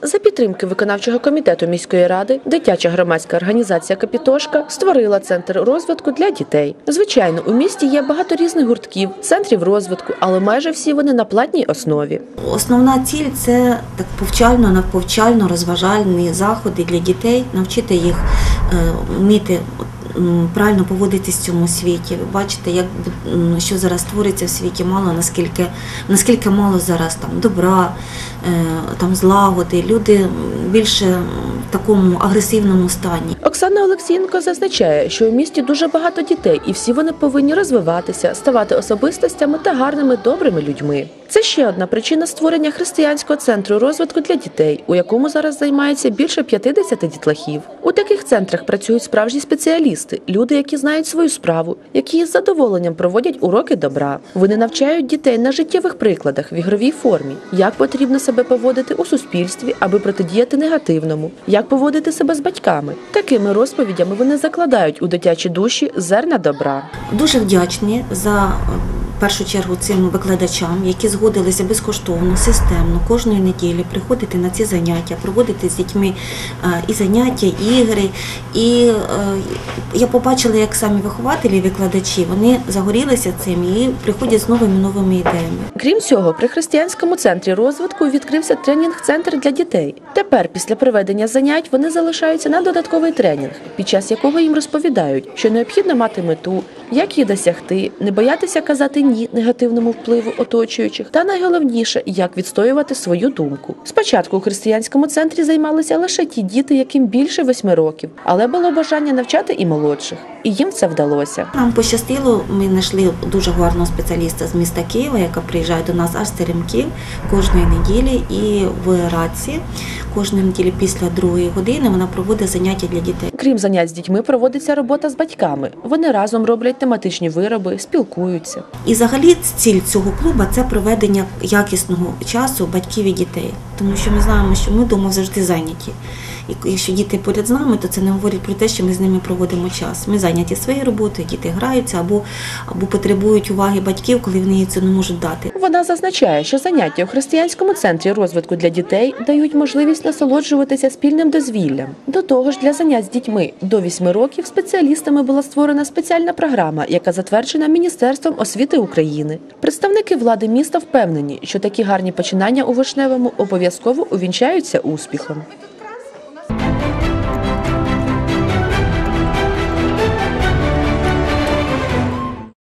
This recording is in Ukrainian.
За підтримки виконавчого комітету міської ради, дитяча громадська організація «Капітошка» створила центр розвитку для дітей. Звичайно, у місті є багато різних гуртків, центрів розвитку, але майже всі вони на платній основі. Основна ціль – це повчально-розважальні заходи для дітей, навчити їх вміти правильно поводитись в цьому світі. Ви бачите, що зараз твориться в світі, наскільки мало зараз добра, злагоди, люди більше в такому агресивному стані. Оксана Олексієнко зазначає, що у місті дуже багато дітей, і всі вони повинні розвиватися, ставати особистостями та гарними, добрими людьми. Це ще одна причина створення християнського центру розвитку для дітей, у якому зараз займається більше 50 дітлахів. У таких центрах працюють справжні спеціалісти, люди, які знають свою справу, які з задоволенням проводять уроки добра. Вони навчають дітей на життєвих прикладах в ігровій формі, як потрібно себе поводити у суспільстві, аби протидіяти негативному, як поводити себе з батьками. Такими розповідями вони закладають у дитячі душі зерна добра. Дуже вдячні за в першу чергу цим викладачам, які згодилися безкоштовно, системно, кожної неділі приходити на ці заняття, проводити з дітьми і заняття, і ігри. І я побачила, як самі вихователі і викладачі, вони загорілися цим і приходять з новими ідеями. Крім цього, при християнському центрі розвитку відкрився тренінг-центр для дітей. Тепер, після проведення занять, вони залишаються на додатковий тренінг, під час якого їм розповідають, що необхідно мати мету, як її досягти, не боятися казати «ні» негативному впливу оточуючих, та найголовніше, як відстоювати свою думку. Спочатку у християнському центрі займалися лише ті діти, яким більше 8 років, але було бажання навчати і молодших. І їм це вдалося. Нам пощастило, ми знайшли дуже гарного спеціаліста з міста Києва, яка приїжджає до нас аж з Теремків кожної неділі, і в Радці кожної неділі після 2-ї години вона проводить заняття для дітей. Крім занять з дітьми, проводиться робота з батьками. Вони разом роблять тематичні вироби, спілкуються. І взагалі ціль цього клубу – це проведення якісного часу батьків і дітей. Тому що ми знаємо, що ми вдома завжди зайняті. І якщо діти поряд з нами, то це не говорить про те, що ми з ними проводимо час. Ми зайняті своєю роботою, діти граються або потребують уваги батьків, коли вони їй це не можуть дати. Вона зазначає, що заняття у християнському центрі розвитку для дітей дають можливість насолоджуватися спільним дозвіллям. До того ж, для занять з дітьми до 8 років спеціалістами була створена спеціальна програма, яка затверджена Міністерством освіти України. Представники влади міста впевнені, що такі гарні починання у Вишневому обов'язково увінчаються успіхом.